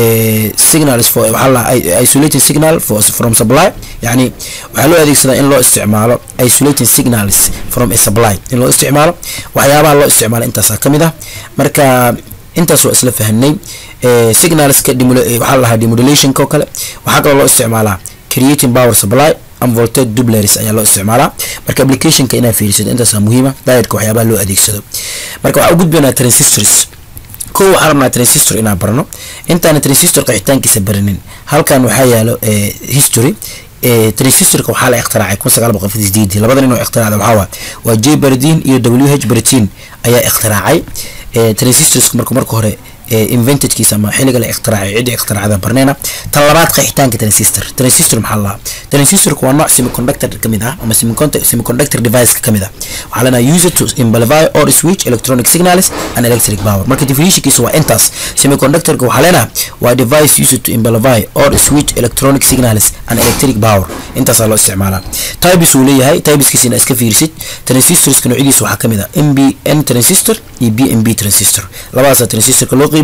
ee signals for waxa la isolating signal for from supply yani waxa loo adeegsadaa in loo isticmaalo isolating signals from a supply in loo isticmaalo waxyaabaha loo isticmaalo intaas kamid ah marka intaas waa isla fahanay ee signals ka waxa la demodulation ko kale waxa kale loo isticmaalaa creating power supply and voltage doublers ayaa loo isticmaalaa marka application ka ina fiirisid intaas muhiim ah diode ka waxyaabaha loo adeegsado marka waxa u gudbinaa transistors ko waxa rabnaa transistor ina barno intaan transistor qeexitaankiisa baranin halkan waxa yaalo history transistorka waxaa la ikhtiraacay kun sagaal boqol sideed labadan inuu ikhtiraacay waxa waa J Bardeen iyo W H Bardeen ayaa ikhtiraacay transistors marka marka hore invented kiisa ma xiliga la ikhtiraacay cid ikhtiraacada barneena tan labaad qeexitaanka transistor transistor maxaa la transistor waa nooc semiconductor kamid ah ama semiconductor semiconductor device kamid ah waxa lana use it to amplify or switch electronic signals and electric power marka definition kiisa waa intaas semiconductor waxa lana waa device used to amplify or switch electronic signals and electric power intaas loo isticmaalaa types uu leeyahay types kiisa iska fiirsid transistors kana cidiisa waxa kamid ah M B N transistor iyo B M B transistor labadaas transistor ka loo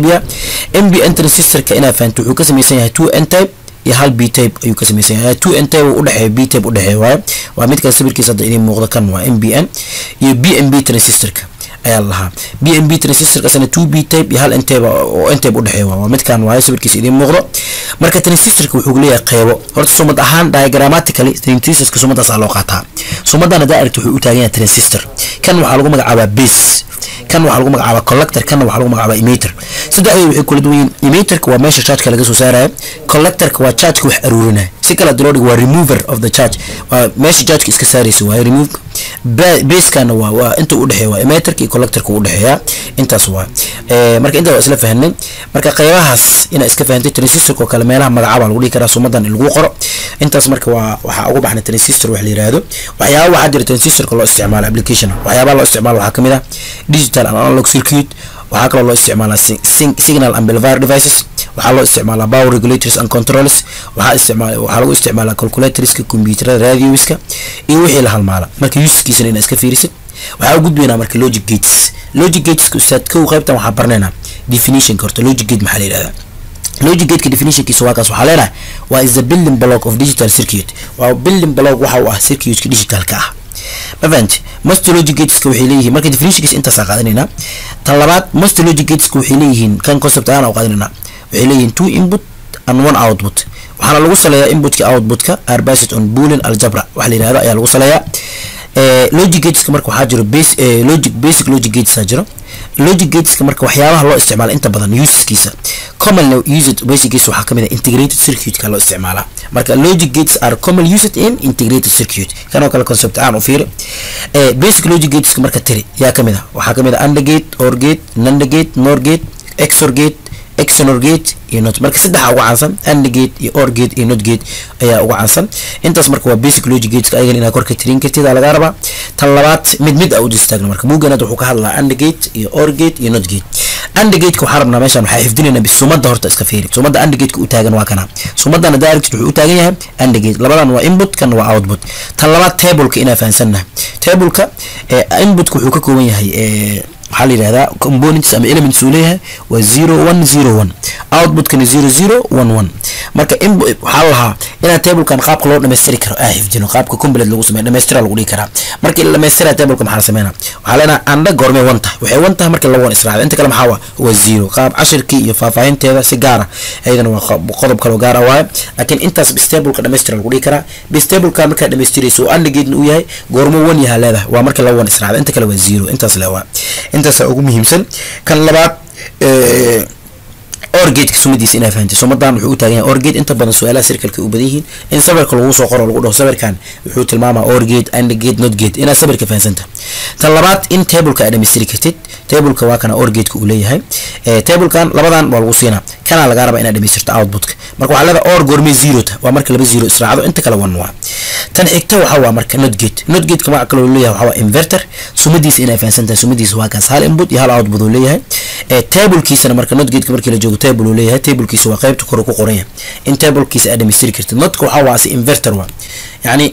M B N transistor ka ina faanto wuxuu ka sameeysan yahay two N type iyo hal B type ayuu ka sameeysan yahay two N type u dhaxeeyo B type u dhaxeeyo waa waa mid ka sawirkiisa hadda idin muuqdo kan waa M B N iyo B M B transistor ka ayaa lahaa B M B transistor ka sana two B type iyo hal N type oo N type u dhaxeeyo waa mid kan waa sawirkiisa idin muuqdo marka transistor ka wuxuu leeyahay qaybo horta sumad ahaan diagrammatically transistor ka sumadaas loo qaataa sumadana direct wuxuu u taagan yahay transistor kan waxa lagu magacaabaa base kan waxa lagu magacaabaa collector kan waxa lagu magacaabaa emitter saddexdii waxay kala duwan yihiin emitter waa meesha charge laga soo saarayo collector waa charge wax aruurinaya si kala dirood waa remover of the charge waa meesha charge iska saarayso waa remove base kana waa waa inta u dhaxeeyo waa emitter iyo collector ku u dhaxeeya intaas waa ee marka inta waa isla fahanay marka qaybahaas ina iska fahantay transistor ko kala meelaha magacaaba lagu dhigi karaa sumadan in lagu qoro intaas marka waa waxa ugu baxna transistor wax la yiraahdo waxyaabo waxa jira transistor loo isticmaalo application waxyaabo loo isticmaalo waxa kamid ah digital and analog circuit waxa kale loo isticmaalaa signal amplifier devices waxa loo isticmaalaa power regulators and controllers waxa isticmaal waxa lagu isticmaalaa calculators ka computer radioiska iyo wixii la halmaala marka use-kiisana ina iska fiirisid waxa ugu gudbinaa marka logic gates logic gates ku ustaad ka qaybtan waxa barneena definition korto logic gate maxaa la yiraahdaa logic gate definition kiisa waa kaas waxa leeyahay waa is the building block of digital circuit waa building block waxa uu ah circuit digital ka ah event most logic gates ku waxay leeyihiin marka definition kiisa inta qaadanayna tan labaad most logic gates ku waxay leeyihiin kan concept aan qaadanayna waxay leeyihiin two input and one output waxana lagu saleeyaa input ka output ka are based on boolean algebra waxa la yiraahdo ayaa lagu saleeyaa ee logic gates marka waxa jiro base logic basic logic gates jiro logic gates marka waxyaabaha loo isticmaalo inta badan useskiisa commonly used basic gates waxa kamid ah integrated circuit ka loo isticmaala marka logic gates are commonly used in integrated circuit kana kala concept aan u fiir ee basic logic gates marka tiri yaa kamid ah waxa kamid ah AND gate OR gate NAND gate NOR gate X O R gate X N O R gate iyo not marka saddex ugu caansan AND gate iyo OR gate iyo NOT gate ayaa ugu caansan intaas marka waa basic logic gates ka ayagana korka tirin kartid laga rabaa tan labaad mid mid u distaagna marka muuganad wuxuu ka hadlaa AND gate iyo OR gate iyo NOT gate AND gate ku xarabna meeshan waxa xifdinayna bisumada horta iska fiiri sumada AND gate ku u taagan waa kana sumadana direct wuxuu u taagan yahay AND gate labadan waa input kan waa output tan labaad table ka ina fahansanna table ka input ku wuxuu ka kooban yahay ee waxa la yiraahdaa components ama elements uu leeyahay waa zero one zero one output kan zero zero one one marka input waxa lahaa ina table kan qaabka loo dhameystiri karo ah xifdino qaabka complete lagu sameeyo dhameystira lagu dhigi karaa marka la dhameystira table kan maxaa sameeyna waxa leena anda goorme one tahay waxay one tahay marka la one israac inta kale maxaa waa zero qaab cashirkii iyo faahfaahinteeda si gaar ah ayadana waa qodob kale gaar ah waa laakiin intaas stable ka dhameystira lagu dhigi karaa stable ka marka dhameystirayso AND gate uu yahay goormo one yahay leedahay waa marka la one israac inta kale waa zero intaas la waa intaas ugu muhiimsan kan labaad ee OR gate ka sumadiisa ina fahanto sumadan wuxuu u taagan yahay OR gate inta badan su'aalaha circle-ka u badan yihiin in sawirka lagu soo qoro lagu dhaho sawirkan wuxuu tilmaamaa OR gate AND gate NOT gate ina sawirka fahansanta tan labaad in table-ka aad dhameystiri kartid table-ka waa kana OR gate-ka uu leeyahay ee table-kan labadan waa lagu siinaa kana laga rabaa inaad dhameystirto output-ka marka waxa leedahay OR goorme zero ta waa marka laba zero israacdo inta kale one waa tan xigta waxa waa marka NOT gate NOT gate kama kala leeyahay waxa waa inverter sumadiisa ina fahansantahay sumadiisa waa kaas hal input iyo hal output uu leeyahay ee table-kiisana marka NOT gate markii la joogo table uu leeyahay table-kiisa waa qaybta kor ku qoran yahay in table-kiisa aad dhameystiri kartid NOT-ka waxa waa si inverter waa yani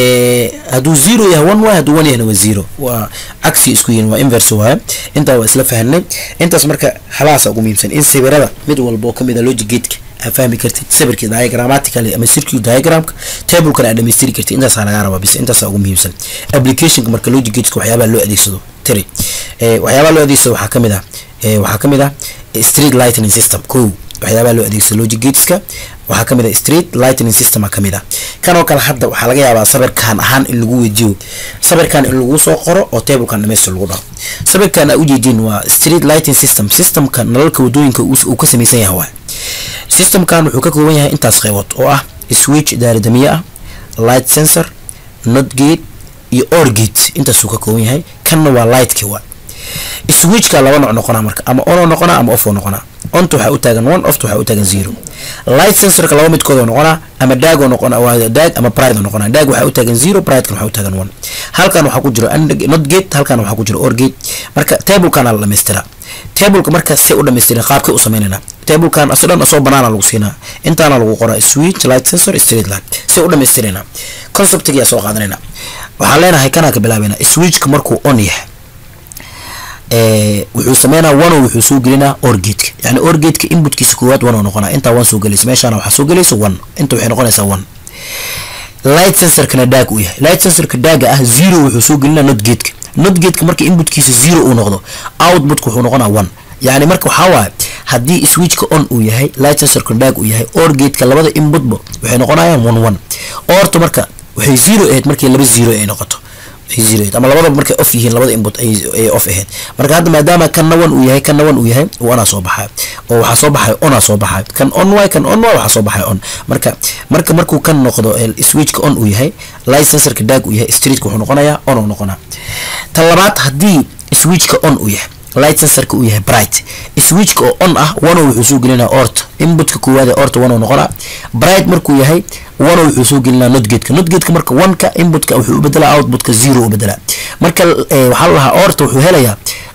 ee hadu zero yahay one waa hadu one yahay waa zero waa aksi isku yihiin waa inverse waa inta waa isla fahanay intaas marka xalaas ugu muhiimsan in sawirada mid walba oo kamid ah logic gate afahmi kartid sawirka diagrammatically ama circuit diagram table kana dhameystiri kartid intaas laga rabaa bis intaas ugu muhiimsan application marka logic gate waxyaabaha loo adeegsado tiri ee waxyaabaha loo adeegsado waxa kamid ah ee waxa kamid ah street lighting system ko waxyaabaha loo adeegsado logic gateska waxa kamid ah street lighting system kamid ah kan oo kale hadda waxa laga yaabaa sawirkan ahaan in lagu weydiyo sawirkan in lagu soo qoro oo table kan dhameystir lagu dhaho sawirkan u jeedin waa street lighting system systemka nalalka wadooyinka uu ka sameeysan yahay system kan wuxuu ka kooban yahay intaas qaybood oo ah switch daaradamiye ah light sensor, not gate iyo or gate inta soo ka kooban yahay kanna waa light ki waa switch ka laba nooc noqona marka ama on noqona ama off noqona on waxa u taagan one off waxa u taagan zero light sensor ka laba midkood noqona ama dag noqona waa dag ama pride noqona dag waxa u taagan zero pride waxa u taagan one halkan waxa ku jiro not gate halkan waxa ku jiro or gate marka table kana la dhameystira table ka marka si u dhameystira qaabka u sameeynaa table kan aslan soo banaana lagu siinaa intaana lagu qoraa switch light sensor straight line si u dhameystirina conceptiga soo qaadanayna waxa leenahay kana ka bilaabina switch ka markuu on yahay ee wuxuu sameeynaa one wuxuu soo gelinaa or gate yani or gate ka inputkiisa koowaad one noqonaa inta one soo gelaysa meeshana waxa soo gelaysa one inta waxay noqonaysaa one light sensor kana dag u yahay light sensor ka dag ah zero wuxuu soo gelinaa not gate ka not gate ka marka inputkiisa zero uu noqdo output wuxuu noqonaa one yani marka waxa waa hadii switch ka on uu yahay light sensor ka dag uu yahay or gate ka labada input ba waxay noqonayaan one one or to marka waxay zero ahead markii laba zero ay noqoto zero ama labada markay off yihiin labada input ay off ahead marka hadda maadaama kan one uu yahay kan one uu yahay wana soo baxay oo waxa soo baxay ona soo baxay kan on way kan on waxa soo baxay on marka marka markuu kan noqdo switch ka on uu yahay light sensor ka dag uu yahay street ku wuxuu noqonayaa on uu noqonaa talabaad hadii switch ka on uu yahay light sensor ka uu yahay bright switch ka on ah one wuxuu soo gelinaa ort input ka koowaad ort one uu noqonaa bright markuu yahay one wuxuu soo gelinaa not gate ka not gate ka marka one ka input ka wuxuu u bedelaa output ka zero u bedelaa marka waxa la lahaa ort wuxuu helayaa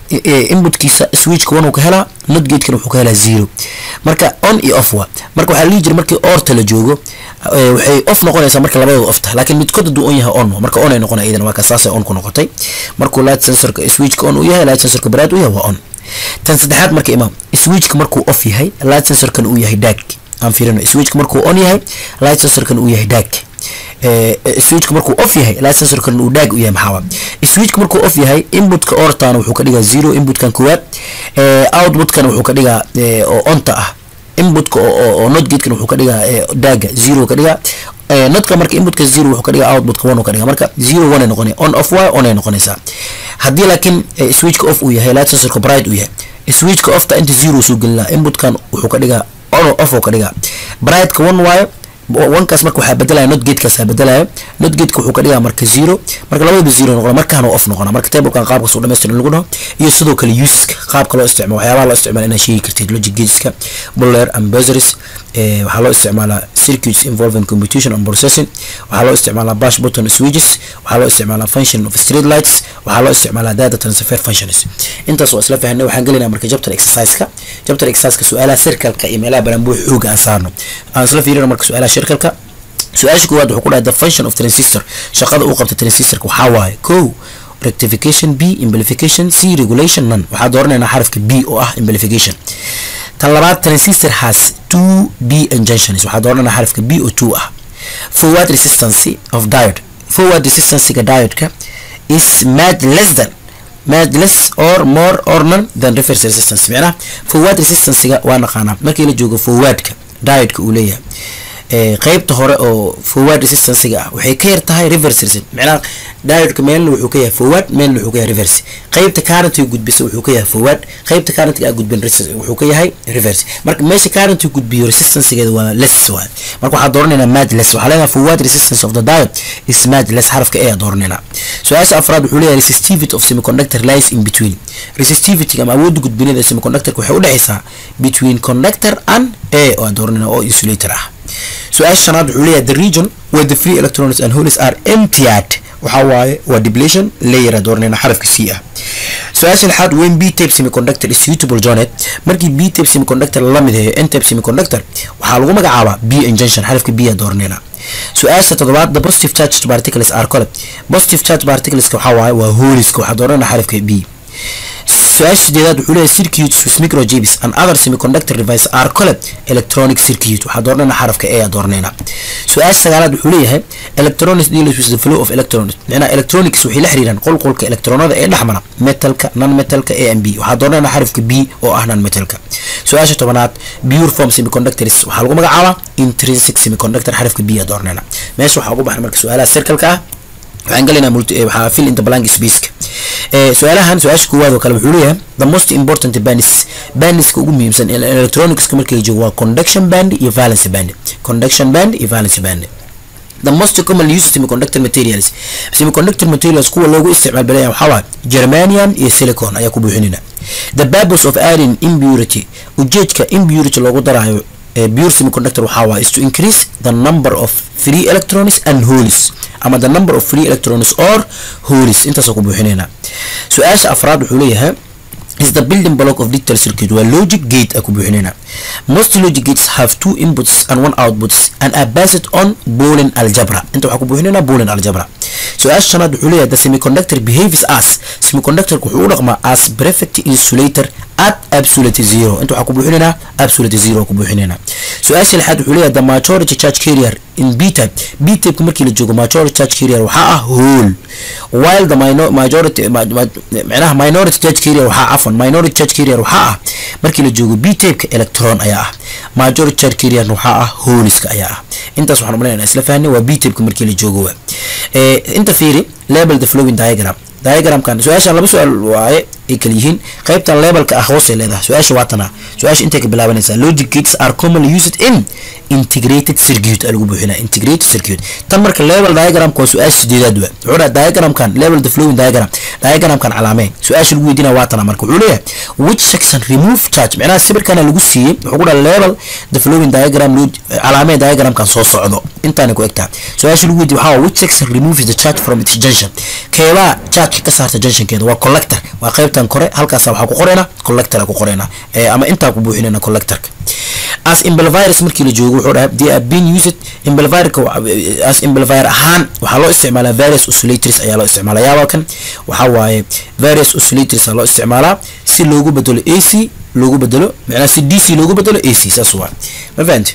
input kiisa switch ka one uu ka helaa not gate ka wuxuu ka helaa zero marka on iyo off waa marka waxa la jira markii ort la joogo waxay off noqonaysaa marka labadooda off tahay laakiin midkood haduu on yahay on marka on ay noqonaysaa idan waa ka saasay on ku noqotay markuu light sensor ka switch ka on uu yahay light sensor ka bright uu yahay waa on tan saddexaad marka imaam switch ka markuu off yahay light sensor kan uu yahay dag aan fiirino switch ka markuu on yahay light sensor kan uu yahay dag ee switch ka markuu off yahay light sensor kan uu dag u yahay maxaa switch ka markuu off yahay input ka ortaan wuxuu ka dhigaa zero input kan koowaad ee output kan wuxuu ka dhigaa oo onta ah input ka oo not gate kan wuxuu ka dhigaa dag zero ka dhigaa ee not ka marka input ka zero wuxuu ka dhigaa output ka one ka dhigaa marka zero one noqonay on off waa on noqonaysa hadii laakiin switch ka off uu yahay light sensor ka bright uu yahay switch ka off ta inta zero soo gelina input kan wuxuu ka dhigaa on off ka dhigaa bright ka one waayo one kaas marka waxa bedelaya not gate kaas bedelaya not gate wuxuu ka dhigaa marka zero marka labada zero noqon markaan off noqona marka table kan qaabka soo dhameystiran lagu dhaho iyo sidoo kale use qaabka loo isticmaalo waxyaabaha loo isticmaalo inay sheegi kartid logic gateska boolean and buzzeries ee waxa loo isticmaalaa circuits involving computation and processing waxa loo isticmaalaa push button switches waxa loo isticmaalaa function of street lights waxa loo isticmaalaa data transfer functions intaas oo isla fahanay waxaan galina marka chapter exercise ka chapter exercise ka su'aalaha circle ka email baran buu xoog aan saarno aan isla fiirino marka su'aalaha circle ka su'aasha koowaad wuxuu ku dhahay the function of transistor shaqada uu qabto transistor ka waxa waaye ko rectification b amplification c regulation none waxa dooranayna xarafka b oo ah amplification talabaad transistor has two b junctions waxa dooranayna xarafka b oo two ah forward resistance of diode forward resistance ka diode ka is mad less than mad less or more or none than reverse resistance macna forward resistance ga waa naqaana markii la joogo forward ka diode ka uu leeyahay ee qaybta hore oo forward resistance ga waxay ka yartahay reverse resistance macna diode ka meel wuxuu ka yahay forward meel wuxuu ka yahay reverse qaybta current uu gudbiso wuxuu ka yahay forward qaybta current ga gudbin resistance wuxuu ka yahay reverse marka meesha current uu gudbiyo resistance ga waa less waa marka waxa dooranayna mad less waxa leeyahay forward resistance of the diode is mad less xarafka ee dooranayna su'aasha afraad wuxuu leeyahay resistivity of semiconductor lies in between resistivity ama awoodda gudbinada semiconductor waxay u dhaxaysaa between conductor and a oo dooranayna oo insulator ah su'aasha shanaad wuxuu leeyahay the region where the free electrons and holes are emptied waxa waaye waa depletion layer dooranayna xarafka c ah su'aasha lixaad when b type semiconductor is suitable joined markii b type semiconductor la mid yahay n type semiconductor waxa lagu magacaabaa b junction xarafka b dooranayna su'aasha toddobaad the positive charged particles are called positive charged particles waxa waaye waa holes waxa dooranayna xarafka b su'aasha sideedaad wuxuu leeyahay circuits with microchips and other semiconductor devices are called electronic circuit waxa dooranayna xarafka a dooranayna su'aasha sagaalaad wuxuu leeyahay electronics deals with the flow of electrons macna electronics waxay la xiriiraan qolqolka electronada ee dhaxmana metalka non metalka a and b waxa dooranayna xarafka b oo ah non metalka su'aasha tobanaad pure form semiconductors waxa lagu magacaabaa intrinsic semiconductor xarafka b dooranayna meesha waxa ugu baxay marka su'aalaha circle-ka ah waxaan galina multi waxa fill in the blank space ee su'aalahan su'aasha koowaad oo kale wuxuu leeyahay the most important bands bands ugu muhiimsan ee electronics ka markay joogo waa conduction band iyo valence band conduction band iyo valence band the most commonly used semiconductor materials semiconductor materials kuwa loogu isticmaal balaya waxa waa germanium iyo silicon ayaa ku buuxinina the purpose of adding impurity ujeedka impurity loogu darayo pure semiconductor waxa waa is to increase the number of free electrons and holes ama the number of free electrons or holes intaas ku buuxinina su'aasha afraad wuxuu leeyahay is the building block of digital circuit where logic gate aku buuxinina most logic gates have two inputs and one outputs and are based on Boolean algebra inta waxa ku buuxinina Boolean algebra su'aasha shanaad wuxuu leeyahay the semiconductor behaves as semiconductor wuxuu u dhaqmaa as perfect insulator at absolute zero inta waxa ku buuxinina absolute zero ku buuxinina su'aasha lixaad wuxuu leeyahay the majority charge carrier in b type b type markii la joogo majority charge carrier waxa ah hole while the minor majority macnaha minority charge carrier waxa afan minority charge carrier waxa ah markii la joogo b type ka electron ayaa ah majority charge carrier waxa ah holeska ayaa ah intaas waxaan u maleynayaa isla fahanay waa b type markii la joogo ee inta fiiri label the flowing diagram diagram kan su'aasha laba su'aal waaye ay kala yihiin qaybtan labelka ah hoos ee leedahay su'aasha waatana su'aasha intee ka bilaabanaysa logic gates are commonly used in integrated circuit lagu buuxina integrated circuit tan marka label diagram ko su'aasha sideedaad waa wuxuu diagram kan label the flowing diagram diagram kan calaameen su'aasha lagu weydiina waatana marka wuxuu leeyahay which section remove charge macnaha sawirkan lagu siiyay wuxuu ku dhahay label the flowing diagram calaameen diagram kan soo socdo intaan ku egtaa su'aasha lagu weydiiyay waxa which section removes the charge from its junction keeba charge ka saarta junction keeda waa collector waa qaybtan kore halkaas waxa ku qoreena collector ku qoreena ee ama inta ku buuxinayna collector as amplifiers markii la joogo wuxuu dhahay they are being used amplifier as amplifier ahaan waxa loo isticmaalaa various oscillators ayaa loo isticmaalaa yaaba kan waxa waaye various oscillators loo isticmaalaa si loogu bedelo A C loogu bedelo macna si D C loogu bedelo A C saas waa ma fahanti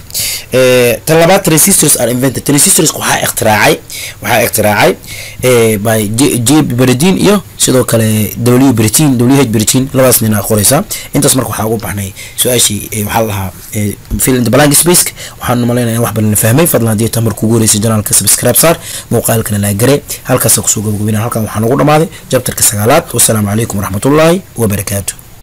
ee talabaad resistors are invented resistors waxa ikhtiraacay waxa ikhtiraacay ee by J Berdeen iyo sidoo kale W Berdeen W H Berdeen labadaas nina qoraysa intaas marka waxa ugu baxnay su'aashii waxa la lahaa fill in the blank space waxaan maleynayaa wax badan fahmay fadlan hadii tamar ku guuleysay channelka subscribe saar muuqaalkana la gare halkaas ku soo gabagabina halkan waxaan ugu dhamaaday chapterka sagaalaad wasalaamu calaykum waraxmatullaahi wa barakaatuh.